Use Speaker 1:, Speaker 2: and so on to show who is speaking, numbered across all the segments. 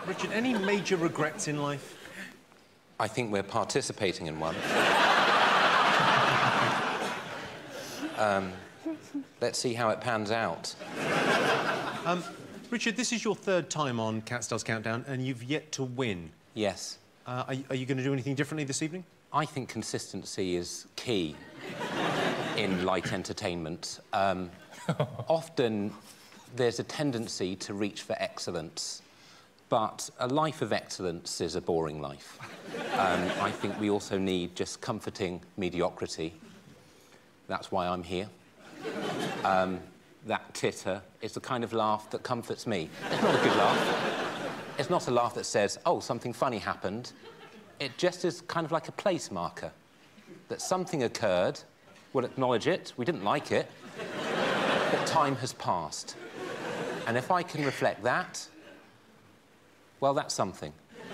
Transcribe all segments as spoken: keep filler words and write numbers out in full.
Speaker 1: Richard, any major regrets in life?
Speaker 2: I think we're participating in one. um, let's see how it pans out.
Speaker 1: Um, Richard, this is your third time on Catstars Countdown, and you've yet to win.
Speaker 2: Yes.
Speaker 1: Uh, are, are you going to do anything differently this evening?
Speaker 2: I think consistency is key in light entertainment. Um, often there's a tendency to reach for excellence, but a life of excellence is a boring life. Um, I think we also need just comforting mediocrity. That's why I'm here. Um, that titter is the kind of laugh that comforts me. It's not a good laugh. It's not a laugh that says, oh, something funny happened. It just is kind of like a place marker, that something occurred, we'll acknowledge it, we didn't like it, but time has passed. And if I can reflect that, well, that's something.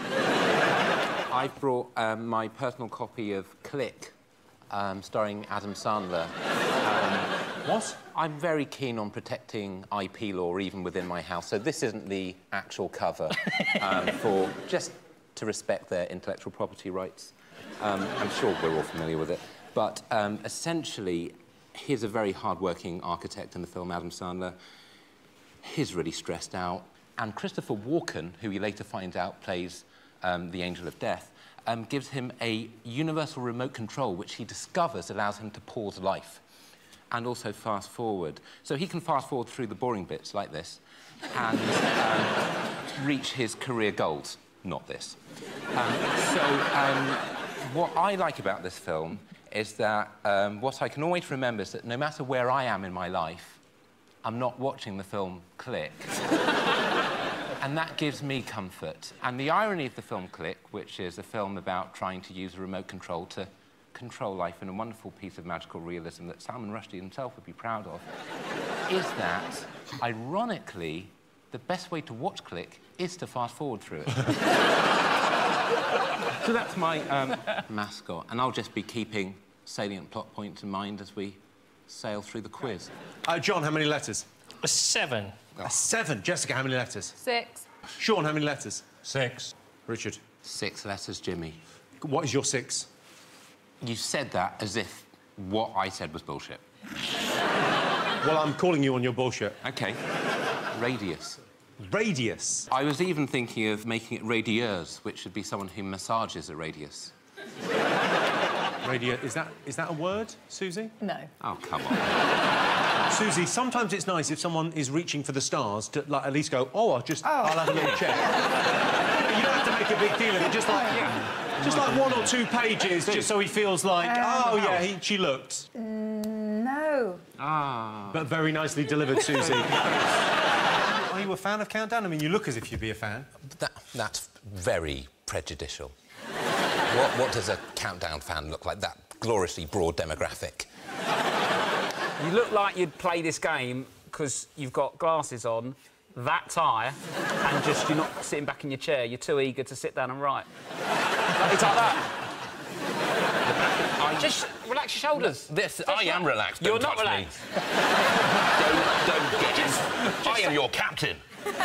Speaker 2: I've brought um, my personal copy of Click, um, starring Adam Sandler. Um,
Speaker 1: what?
Speaker 2: I'm very keen on protecting I P law, even within my house, so this isn't the actual cover, um, for just to respect their intellectual property rights. Um, I'm sure we're all familiar with it. But um, essentially, he's a very hard-working architect in the film, Adam Sandler. He's really stressed out. And Christopher Walken, who you later find out plays um, the Angel of Death, um, gives him a universal remote control, which he discovers allows him to pause life and also fast forward. So he can fast forward through the boring bits like this and um, reach his career goals. Not this. Um, so, um, what I like about this film is that um, what I can always remember is that no matter where I am in my life, I'm not watching the film Click. And that gives me comfort. And the irony of the film Click, which is a film about trying to use a remote control to control life in a wonderful piece of magical realism that Salman Rushdie himself would be proud of, is that, ironically, the best way to watch Click is to fast-forward through it. So that's my um, mascot, and I'll just be keeping salient plot points in mind as we sail through the quiz.
Speaker 1: Uh, John, how many letters?
Speaker 3: A seven.
Speaker 1: Oh. A seven. Jessica, how many letters?
Speaker 4: Six.
Speaker 1: Sean, how many letters?
Speaker 3: Six.
Speaker 1: Richard?
Speaker 2: Six letters, Jimmy.
Speaker 1: What is your six?
Speaker 2: You said that as if what I said was bullshit.
Speaker 1: Well, I'm calling you on your bullshit.
Speaker 2: OK. Radius.
Speaker 1: Radius?
Speaker 2: I was even thinking of making it radieuse, which would be someone who massages a radius.
Speaker 1: Radius, is that, is that a word, Susie?
Speaker 4: No.
Speaker 2: Oh, come on.
Speaker 1: Susie, sometimes it's nice if someone is reaching for the stars to, like, at least go, oh, I'll just, oh. I'll have a little check. You don't have to make a big deal of it, just like, yeah, just like one or two pages, just so he feels like, um, oh, yeah, he, she looked.
Speaker 4: Mm, no.
Speaker 2: Ah.
Speaker 1: But very nicely delivered, Susie. Are you a fan of Countdown? I mean, you look as if you'd be a fan.
Speaker 5: That, that's very prejudicial. what, what does a Countdown fan look like? That gloriously broad demographic.
Speaker 6: You look like you'd play this game because you've got glasses on, that tie, and just you're not sitting back in your chair. You're too eager to sit down and write. Like, it's like that. I... Just relax your shoulders.
Speaker 5: This, I am relaxed.
Speaker 6: You're
Speaker 5: don't
Speaker 6: not
Speaker 5: touch
Speaker 6: relaxed.
Speaker 5: Me. don't, don't get it. I am your captain.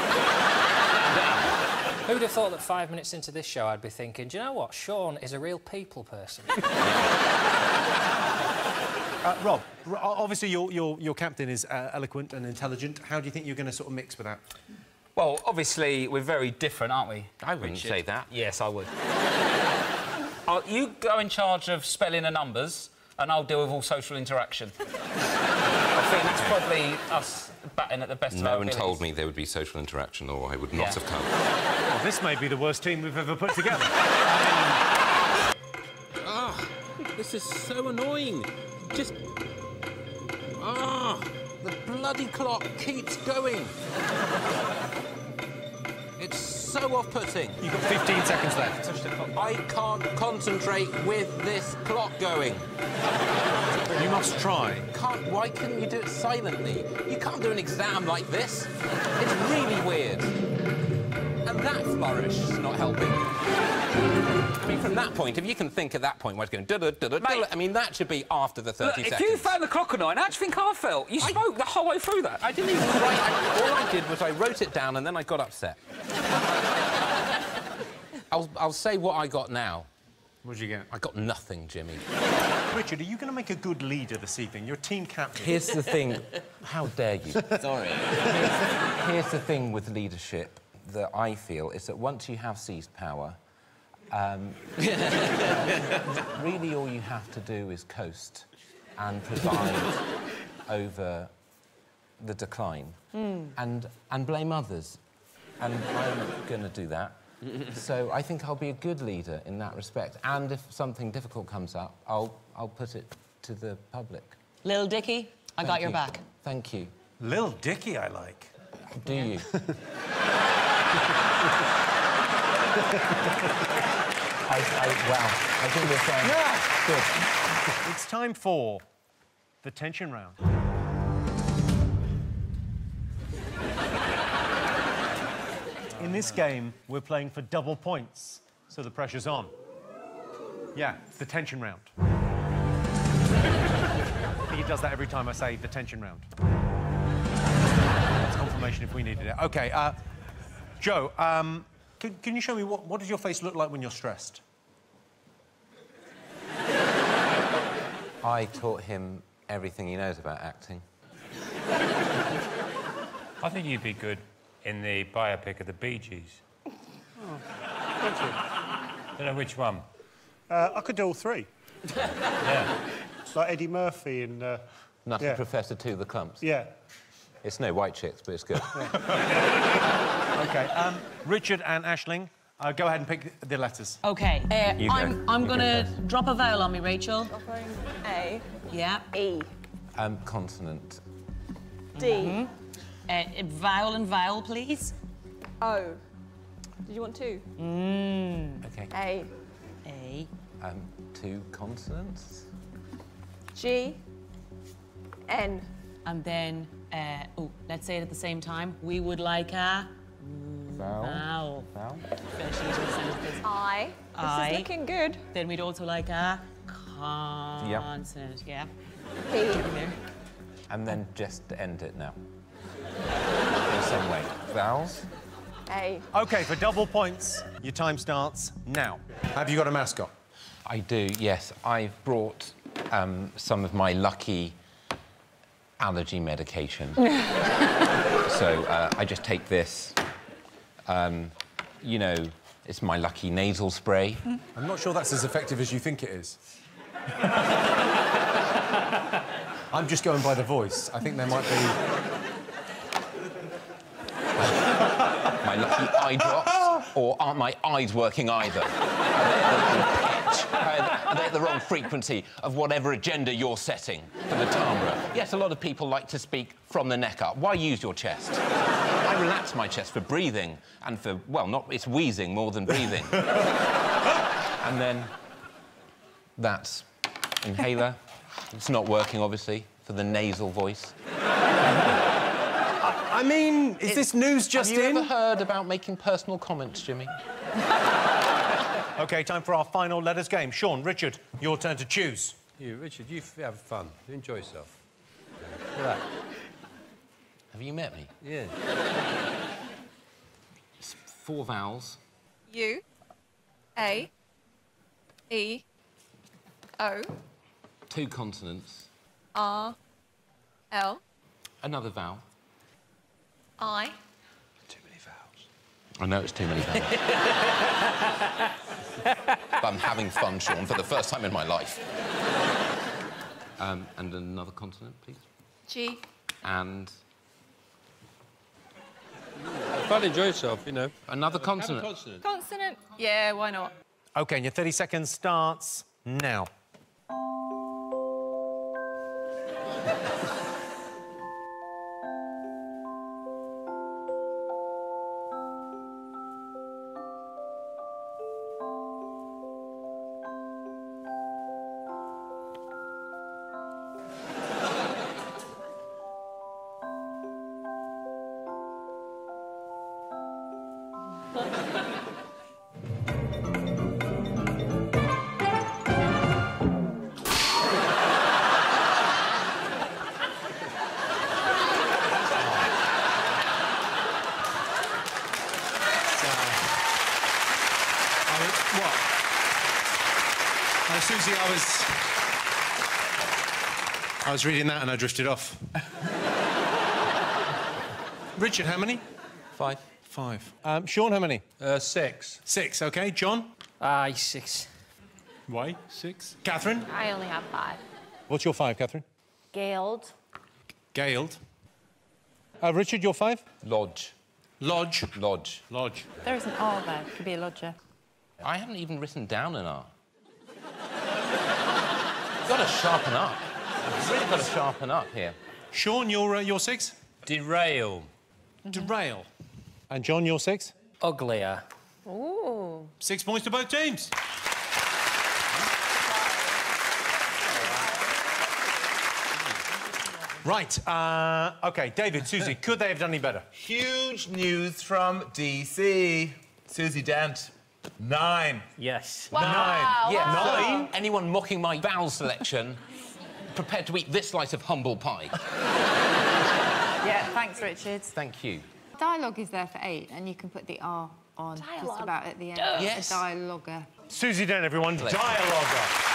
Speaker 3: Who would have thought that five minutes into this show I'd be thinking, do you know what? Sean is a real people person.
Speaker 1: Uh, Rob, obviously your, your, your captain is uh, eloquent and intelligent. How do you think you're going to sort of mix with that?
Speaker 6: Well, obviously, we're very different, aren't we?
Speaker 2: I wouldn't
Speaker 6: Richard?
Speaker 2: say that.
Speaker 6: Yes, I would. uh, you go in charge of spelling the numbers, and I'll deal with all social interaction. I think that's probably us batting at the best of our
Speaker 2: No one
Speaker 6: abilities.
Speaker 2: told me there would be social interaction, or I would not
Speaker 6: Yeah.
Speaker 2: have come.
Speaker 1: Well, this may be the worst team we've ever put together.
Speaker 2: Oh, this is so annoying. Just... Ah, oh, the bloody clock keeps going. It's so off-putting.
Speaker 1: You've got fifteen seconds left.
Speaker 2: I can't concentrate with this clock going.
Speaker 1: You must try.
Speaker 2: Can't, why couldn't you do it silently? You can't do an exam like this. It's really weird. And that flourish is not helping. I mean, from that point, if you can think at that point where it's going... Duh, duh, duh, duh, duh, I mean, that should be after the thirty
Speaker 6: Look,
Speaker 2: seconds.
Speaker 6: if you found the clock annoying, how do you think I felt? You
Speaker 2: I...
Speaker 6: spoke the whole way through that.
Speaker 2: I didn't even write... All I did was I wrote it down and then I got upset.
Speaker 5: I'll, I'll say what I got now.
Speaker 1: What did you get?
Speaker 5: I got nothing, Jimmy.
Speaker 1: Richard, are you going to make a good leader this evening? You're team captain.
Speaker 5: Here's the thing... How dare you?
Speaker 2: Sorry.
Speaker 5: Here's, here's the thing with leadership that I feel is that once you have seized power, um, really all you have to do is coast and preside over the decline mm. and, and blame others. And I'm going to do that. So I think I'll be a good leader in that respect. And if something difficult comes up, I'll, I'll put it to the public.
Speaker 7: Lil Dicky, I
Speaker 5: Thank
Speaker 7: got your
Speaker 5: you.
Speaker 7: back.
Speaker 5: Thank you.
Speaker 1: Lil Dicky, I like.
Speaker 5: Do you? I, I, wow, I think we're fine.
Speaker 1: Yeah.
Speaker 5: Good.
Speaker 1: It's time for the tension round. In this game, we're playing for double points, so the pressure's on. Yeah, it's the tension round. I think he does that every time I say the tension round. That's confirmation if we needed it. OK, uh, Joe, um, can, can you show me what, what does your face look like when you're stressed?
Speaker 2: I taught him everything he knows about acting.
Speaker 8: I think you'd be good in the biopic of the Bee Gees.
Speaker 9: Oh, thank you.
Speaker 8: Don't know which one.
Speaker 9: Uh, I could do all three.
Speaker 8: Yeah.
Speaker 9: It's like Eddie Murphy and... Uh,
Speaker 2: Nutty
Speaker 9: yeah.
Speaker 2: Professor to the Clumps.
Speaker 9: Yeah.
Speaker 2: It's no White Chicks, but it's good.
Speaker 1: OK, um, Richard and Aisling, uh, go ahead and pick the letters.
Speaker 7: OK, uh,
Speaker 2: You go.
Speaker 7: I'm, I'm
Speaker 2: You
Speaker 7: going
Speaker 2: go
Speaker 7: to
Speaker 2: first.
Speaker 7: drop a vowel on me, Rachel.
Speaker 4: A.
Speaker 7: Yeah.
Speaker 4: E.
Speaker 2: Um, consonant.
Speaker 4: D.
Speaker 7: Mm-hmm. Uh, vowel and vowel, please.
Speaker 4: O. Did you want two?
Speaker 7: Mm.
Speaker 2: OK.
Speaker 4: A.
Speaker 7: A.
Speaker 2: Um, two consonants.
Speaker 4: G. N.
Speaker 7: And then, uh, oh, let's say it at the same time. We would like a...
Speaker 2: Vowel.
Speaker 7: Vowel.
Speaker 2: Vowel.
Speaker 7: Finishing each of the sentences.
Speaker 4: I. This
Speaker 7: I.
Speaker 4: is looking good.
Speaker 7: Then we'd also like a consonant. Yeah.
Speaker 4: P.
Speaker 7: There.
Speaker 2: And then just end it now. In some way. Vowels.
Speaker 4: A.
Speaker 1: OK, for double points, your time starts now. Have you got a mascot?
Speaker 2: I do, yes. I've brought um, some of my lucky allergy medication. So uh, I just take this. Um, you know, it's my lucky nasal spray.
Speaker 1: I'm not sure that's as effective as you think it is. I'm just going by the voice. I think there might be...
Speaker 2: My lucky eye drops, or aren't my eyes working either? Are they at the wrong pitch? Are they at the wrong frequency of whatever agenda you're setting for the timbre? Yes, a lot of people like to speak from the neck up. Why use your chest? I relax my chest for breathing and for, well, not, it's wheezing more than breathing. And then that's inhaler. It's not working, obviously, for the nasal voice.
Speaker 1: I mean, is
Speaker 2: It-
Speaker 1: this news just
Speaker 2: Have you
Speaker 1: in?
Speaker 2: ever heard about making personal comments, Jimmy?
Speaker 1: OK, time for our final letters game. Sean, Richard, your turn to choose.
Speaker 8: You, Richard, you f- have fun. Enjoy yourself.
Speaker 2: Look at that. Have you met me?
Speaker 8: Yeah.
Speaker 2: It's four vowels.
Speaker 4: U. A. E. O.
Speaker 2: Two consonants.
Speaker 4: R. L.
Speaker 2: Another vowel.
Speaker 4: I.
Speaker 8: Too many vowels.
Speaker 2: I know it's too many vowels. But I'm having fun, Sean, for the first time in my life. Um, and another consonant, please.
Speaker 4: G.
Speaker 2: And
Speaker 8: Fun, enjoy yourself, you know.
Speaker 2: another
Speaker 8: Have a
Speaker 2: consonant.
Speaker 8: consonant.
Speaker 4: Consonant. Yeah, why not?
Speaker 1: OK, and your thirty seconds starts now. What? Oh, Susie, I was... I was reading that and I drifted off. Richard, how many?
Speaker 5: Five.
Speaker 1: Five. Um, Sean, how many?
Speaker 8: Uh, six.
Speaker 1: Six, OK. John?
Speaker 3: Aye, six.
Speaker 1: Why? Six. Catherine?
Speaker 10: I only have five.
Speaker 1: What's your five, Catherine?
Speaker 10: Gailed.
Speaker 1: Gailed. Uh, Richard, your five?
Speaker 5: Lodge.
Speaker 1: Lodge.
Speaker 5: Lodge.
Speaker 1: Lodge.
Speaker 10: There is an R there. Could be a lodger.
Speaker 5: I haven't even written down an R. You've got to sharpen up. You've really got to sharpen up here.
Speaker 1: Sean, your, uh, your six?
Speaker 8: Derail.
Speaker 1: Derail. And John, your six?
Speaker 3: Uglier.
Speaker 10: Ooh.
Speaker 1: Six points to both teams. Right, uh, OK, David, Susie, could they have done any better?
Speaker 11: Huge news from D C. Susie Dent, nine.
Speaker 3: Yes.
Speaker 10: Wow.
Speaker 1: Nine.
Speaker 5: Yeah,
Speaker 1: Nine?
Speaker 5: so anyone mocking my vowel selection, prepared to eat this slice of humble pie.
Speaker 10: Yeah, thanks, Richard.
Speaker 5: Thank you.
Speaker 12: Dialogue is there for eight, and you can put the R on
Speaker 10: Dialogue.
Speaker 12: just about at the end.
Speaker 5: Yes.
Speaker 12: The dialoguer.
Speaker 1: Susie Dent, everyone, dialoguer.